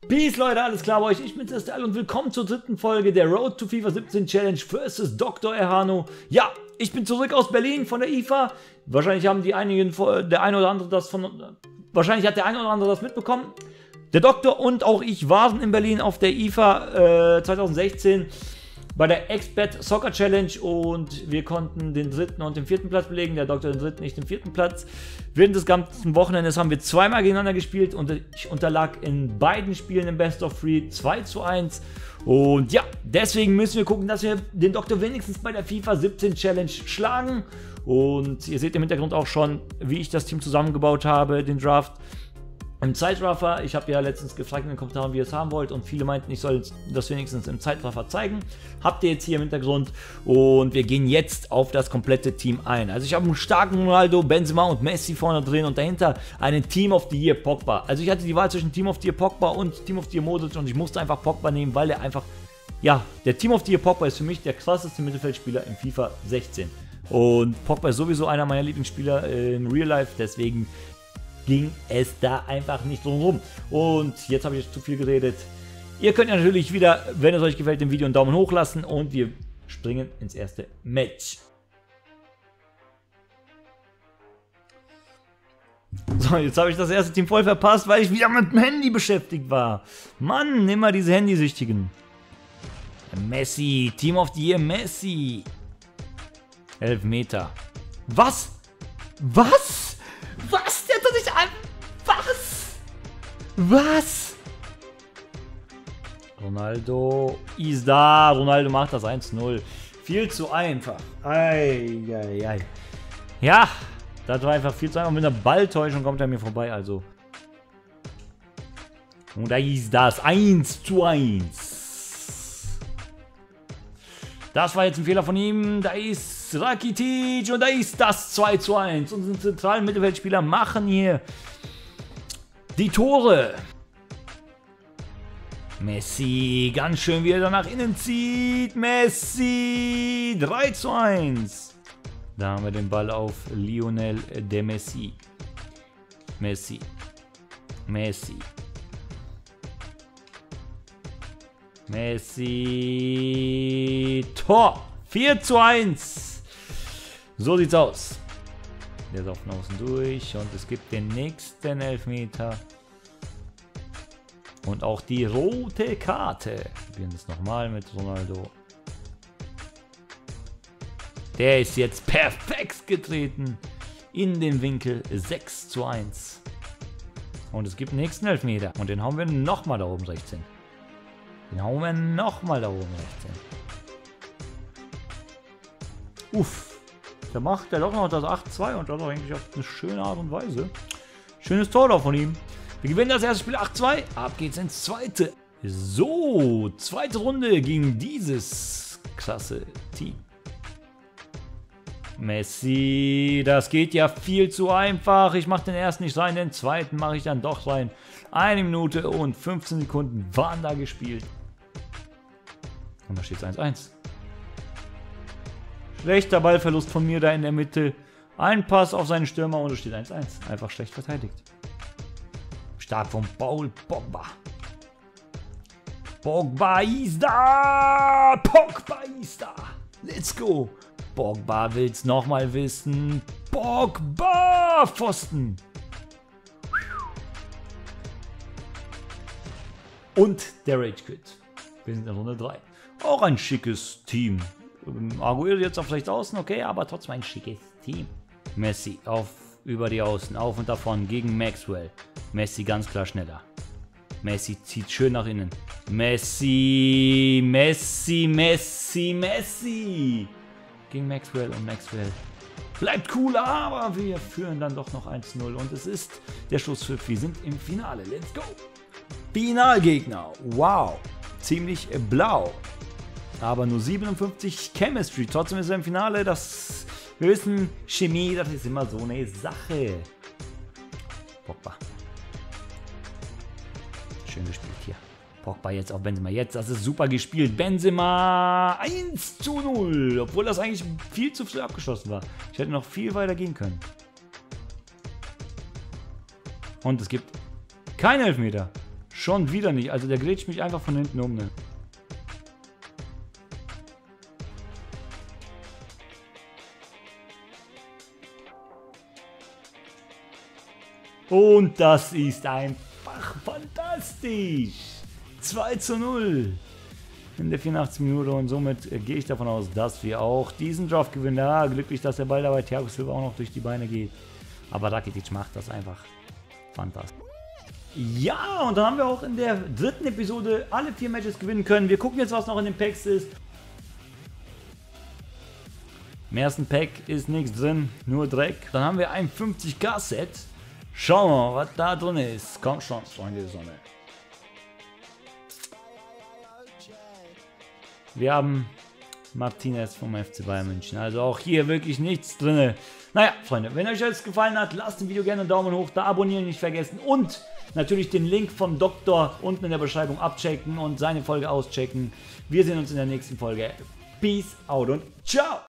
Peace Leute, alles klar bei euch? Ich bin's Estelle und willkommen zur dritten Folge der Road to FIFA 17 Challenge vs. Dr. Erhano. Ja, ich bin zurück aus Berlin von der IFA. Wahrscheinlich haben die einigen, der eine oder andere das wahrscheinlich hat der eine oder andere das mitbekommen. Der Doktor und auch ich waren in Berlin auf der IFA 2016 bei der Expert Soccer Challenge und wir konnten den dritten und den vierten Platz belegen. Der Doktor den dritten, ich den vierten Platz. Während des ganzen Wochenendes haben wir zweimal gegeneinander gespielt und ich unterlag in beiden Spielen im Best of 3 2:1. Und ja, deswegen müssen wir gucken, dass wir den Doktor wenigstens bei der FIFA 17 Challenge schlagen. Und ihr seht im Hintergrund auch schon, wie ich das Team zusammengebaut habe, den Draft. Im Zeitraffer, ich habe ja letztens gefragt in den Kommentaren, wie ihr es haben wollt und viele meinten, ich soll das wenigstens im Zeitraffer zeigen. Habt ihr jetzt hier im Hintergrund und wir gehen jetzt auf das komplette Team ein. Also ich habe einen starken Ronaldo, Benzema und Messi vorne drin und dahinter einen Team of the Year Pogba. Also ich hatte die Wahl zwischen Team of the Year Pogba und Team of the Year Modric und ich musste einfach Pogba nehmen, weil der einfach, ja, der Team of the Year Pogba ist für mich der krasseste Mittelfeldspieler in FIFA 16. Und Pogba ist sowieso einer meiner Lieblingsspieler in Real Life, deswegen ging es da einfach nicht drum rum. Und jetzt habe ich zu viel geredet. Ihr könnt natürlich wieder, wenn es euch gefällt, dem Video einen Daumen hoch lassen und wir springen ins erste Match. So, jetzt habe ich das erste Team voll verpasst, weil ich wieder mit dem Handy beschäftigt war. Mann, immer diese Handysüchtigen. Messi, Team of the Year Messi. 11 Meter. Was? Was? Was? Der hat doch nicht ein... Was? Was? Ronaldo ist da. Ronaldo macht das 1:0. Viel zu einfach. Eieiei. Ja, das war einfach viel zu einfach. Mit einer Balltäuschung kommt er mir vorbei, also. Und da ist das 1:1. Das war jetzt ein Fehler von ihm. Da ist Rakitic und da ist das 2:1. Unsere zentralen Mittelfeldspieler machen hier die Tore. Messi, ganz schön, wie er da nach innen zieht. Messi, 3:1. Da haben wir den Ball auf Lionel de Messi. Messi. Messi. Messi. Tor. 4:1. So sieht's aus. Der ist auf den Außen durch und es gibt den nächsten Elfmeter. Und auch die rote Karte. Wir probieren das nochmal mit Ronaldo. Der ist jetzt perfekt getreten in den Winkel 6:1. Und es gibt den nächsten Elfmeter. Und den hauen wir nochmal da oben 16. Den hauen wir nochmal da oben 16. Uff. Der macht der doch noch das 8:2 und das auch eigentlich auf eine schöne Art und Weise. Schönes Tor da von ihm. Wir gewinnen das erste Spiel 8:2. Ab geht's ins zweite. So, zweite Runde gegen dieses klasse Team. Messi, das geht ja viel zu einfach. Ich mache den ersten nicht rein, den zweiten mache ich dann doch rein. 1 Minute und 15 Sekunden waren da gespielt. Und da steht es 1:1. Schlechter Ballverlust von mir da in der Mitte. Ein Pass auf seinen Stürmer und es steht 1:1. Einfach schlecht verteidigt. Stark von Paul Pogba. Pogba ist da! Pogba ist da! Let's go! Pogba will's nochmal wissen. Pogba! Pfosten! Und der Rage Quit. Wir sind in Runde 3. Auch ein schickes Team. Aguero jetzt auf rechts außen, okay, aber trotzdem ein schickes Team. Messi über die Außen, auf und davon gegen Maxwell. Messi ganz klar schneller. Messi zieht schön nach innen. Messi, Messi, Messi, Messi. Gegen Maxwell und Maxwell bleibt cool, aber wir führen dann doch noch 1:0 und es ist der Schlusspfiff. Wir sind im Finale. Let's go. Finalgegner. Wow. Ziemlich blau. Aber nur 57 Chemistry. Trotzdem ist er im Finale. Das, wir wissen, Chemie, das ist immer so eine Sache. Pogba. Schön gespielt hier. Pogba jetzt auf Benzema. Jetzt, das ist super gespielt. Benzema 1:0. Obwohl das eigentlich viel zu früh abgeschlossen war. Ich hätte noch viel weiter gehen können. Und es gibt keinen Elfmeter. Schon wieder nicht. Also der grätscht mich einfach von hinten um, ne? Und das ist einfach fantastisch. 2:0 in der 84. Minute und somit gehe ich davon aus, dass wir auch diesen Draft gewinnen. Ja, glücklich, dass der Ball dabei Thiago Silva auch noch durch die Beine geht. Aber Rakitic macht das einfach fantastisch. Ja, und dann haben wir auch in der dritten Episode alle 4 Matches gewinnen können. Wir gucken jetzt, was noch in den Packs ist. Im ersten Pack ist nichts drin, nur Dreck. Dann haben wir ein 50k-Set. Schauen wir mal, was da drin ist. Komm schon, Freunde der Sonne. Wir haben Martinez vom FC Bayern München. Also auch hier wirklich nichts drin. Naja, Freunde, wenn euch das gefallen hat, lasst dem Video gerne einen Daumen hoch, da abonnieren nicht vergessen und natürlich den Link vom Doktor unten in der Beschreibung abchecken und seine Folge auschecken. Wir sehen uns in der nächsten Folge. Peace out und ciao!